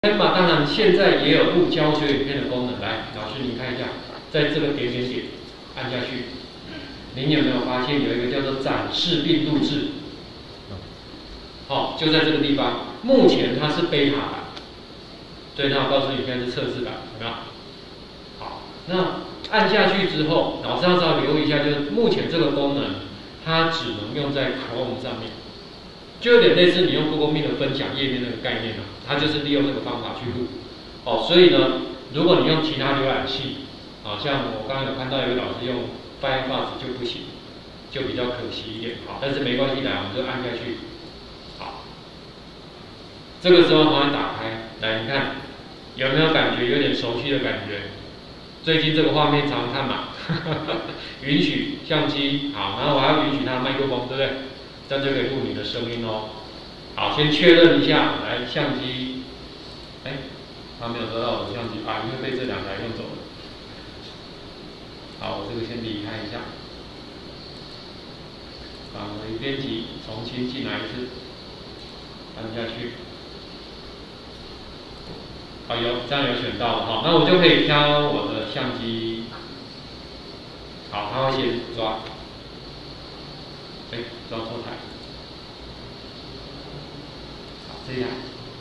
Canva 当然现在也有录教学影片的功能，来，老师您看一下，在这个点按下去，您有没有发现有一个叫做展示并录制？好，就在这个地方。目前它是贝塔版，所以它告诉你现在是测试版，有没有？好，那按下去之后，老师要稍微留意一下，就是目前这个功能它只能用在 Chrome 上面。就有点类似你用 Google Meet 的分享页面那个概念啊，它就是利用那个方法去录。哦，所以呢，如果你用其他浏览器，啊，像我刚刚有看到有个老师用 Firefox 就不行，就比较可惜一点。好，但是没关系，来，我们就按下去。好，这个时候它会打开，来，你看有没有感觉有点熟悉的感觉？最近这个画面常看嘛，允许相机，好，然后我还要允许它的麦克风，对不对？这样就可以录你的声音哦。好，先确认一下，来相机，他没有得到我的相机啊，因为被这两台用走了。好，我这个先离开一下，返回编辑，重新进来一次，按下去。好，这样有选到了哈，那我就可以挑我的相机。好，它会先抓。抓错台，好，这一台，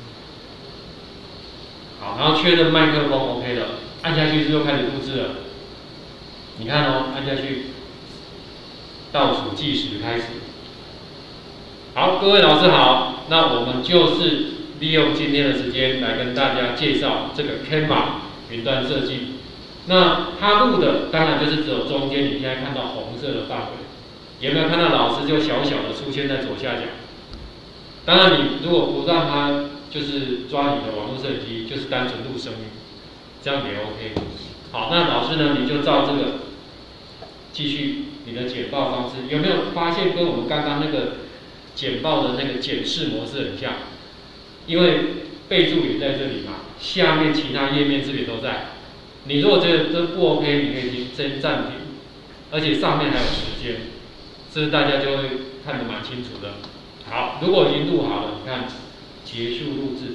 好，然后确认麦克风 OK 了，按下去之后开始录制了。你看哦，按下去，倒数计时开始。好，各位老师好，那我们就是利用今天的时间来跟大家介绍这个 Canva 云端设计。那它录的当然就是只有中间你现在看到红色的范围。有没有看到老师就小小的出现在左下角？当然，你如果不让它就是抓你的网络摄影机，就是单纯录声音，这样也 OK。好，那老师呢，你就照这个继续你的简报方式，有没有发现跟我们刚刚那个简报的那个检视模式很像？因为备注也在这里嘛，下面其他页面这里都在。你如果觉得这不 OK， 你可以先暂停，而且上面还有时间。这大家就会看得蛮清楚的。好，如果已经录好了，你看结束录制，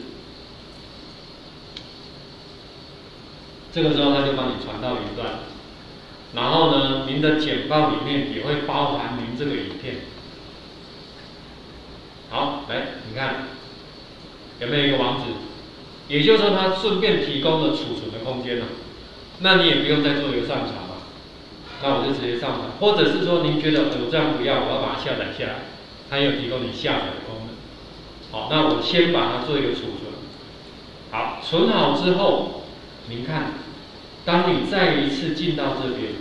这个时候它就帮你传到云端。然后呢，您的简报里面也会包含您这个影片。好，来，你看有没有一个网址？也就是说，它顺便提供了储存的空间了。那你也不用再做一个上传。那我就直接上传，或者是说您觉得我这样不要，我要把它下载下来，它有提供你下载的功能。好，那我先把它做一个储存。好，存好之后，您看，当你再一次进到这边，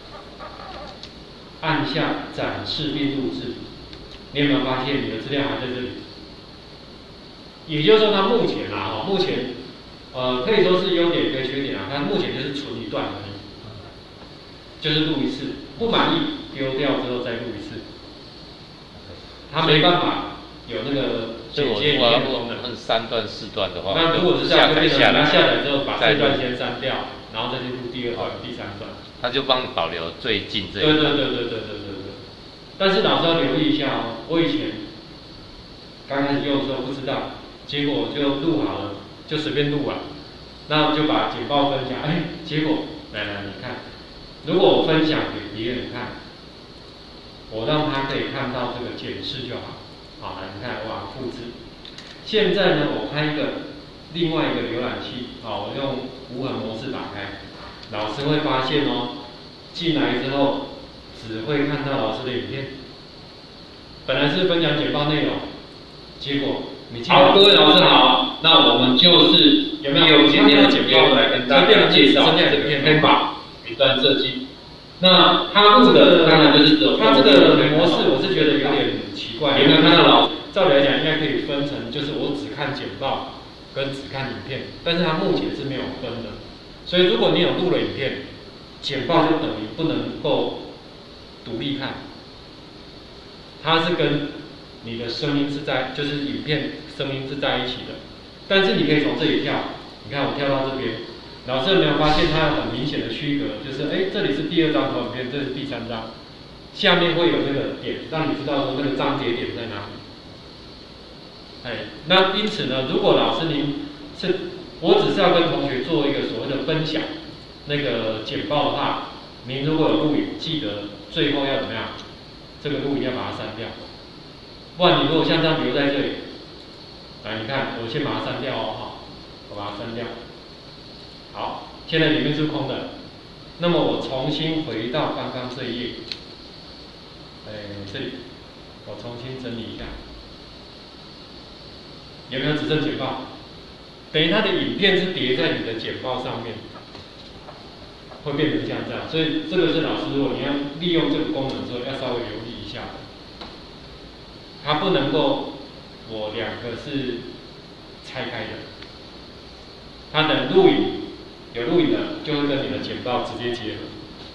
按下展示并录制，你有没有发现你的资料还在这里？也就是说，它目前目前可以说是优点跟缺点啊，它目前就是存一段而已。就是录一次，不满意丢掉之后再录一次，它没办法有那个剪接影片的功能。 3段4段的话， 那如果是这样，就变成你下载之后把这段先删掉，然后再去录第2段、第3段。 它就帮你保留最近这一段。对。但是老师要留意一下哦，我以前刚开始用的时候不知道，结果就录好了，就随便录完，那就把简报分享，结果来你看。如果我分享给别人看，我让他可以看到这个检视就好。好，来你看，哇，复制。现在呢，我开另外一个浏览器，我用无痕模式打开，老师会发现哦，进来之后只会看到老师的影片。本来是分享简报内容，结果你进来。好，各位老师好，那我们就是有没有今天的简报来跟大家介绍这个片法。云端设计，那它录的当然就是它这个模式，我是觉得有点奇怪。有没有看到老师？照理来讲，应该可以分成，就是我只看简报跟只看影片，但是它目前是没有分的。所以如果你有录了影片，简报就等于不能够独立看，它是跟你的声音就是影片声音是在一起的。但是你可以从这里跳，你看我跳到这边。老师有没有发现它有很明显的区隔？就是这里是第2张投影片，这是第3张，下面会有那个点，让你知道说那个章节点在哪里。那因此呢，如果老师您是我只是要跟同学做一个所谓的分享。那个简报的话，您如果有录影，记得最后要怎么样？这个录影要把它删掉，不然你如果像这样留在这里，来你看，我先把它删掉哦，好，我把它删掉。好，现在里面是空的，那么我重新回到刚刚这一页，这里我重新整理一下，有没有只剩简报？等于它的影片是叠在你的简报上面。会变成像这样，所以这个是老师，如果你要利用这个功能的时候，要稍微留意一下的。它不能够，我两个是拆开的。它等录影，有录影的就会跟你的简报直接结合。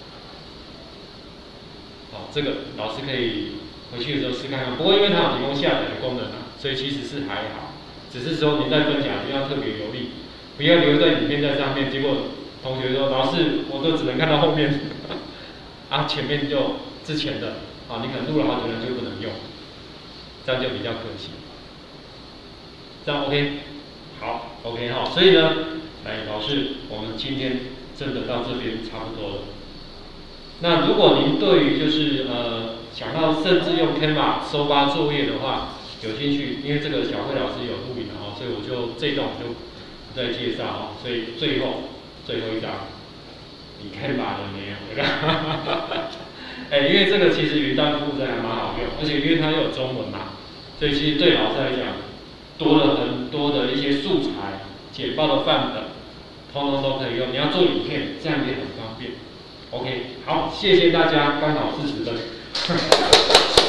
好，这个老师可以回去的时候试看看。不过因为它有提供下载的功能啊，所以其实是还好。只是说您在分享一定要特别留意，不要留在影片在上面，结果。同学说：“老师，我都只能看到后面，啊，前面就之前的，啊，你可能录了好久了就不能用，这样就比较可惜。这样 OK， 好 ，OK 哈。所以呢，来老师，我们今天真的到这边差不多了。那如果您对于就是想要甚至用 Canva 收发作业的话有兴趣，因为这个小慧老师有录影的哦，所以我就这一段我就不再介绍哦。所以最后一张，你看吧了没有？对吧？因为这个其实云端服务真的还蛮好用，而且因为它又有中文嘛，所以其实对老师来讲，多了很多的一些素材、简报的范本，通通都可以用。你要做影片，这样也很方便。OK， 好，谢谢大家，刚好40分。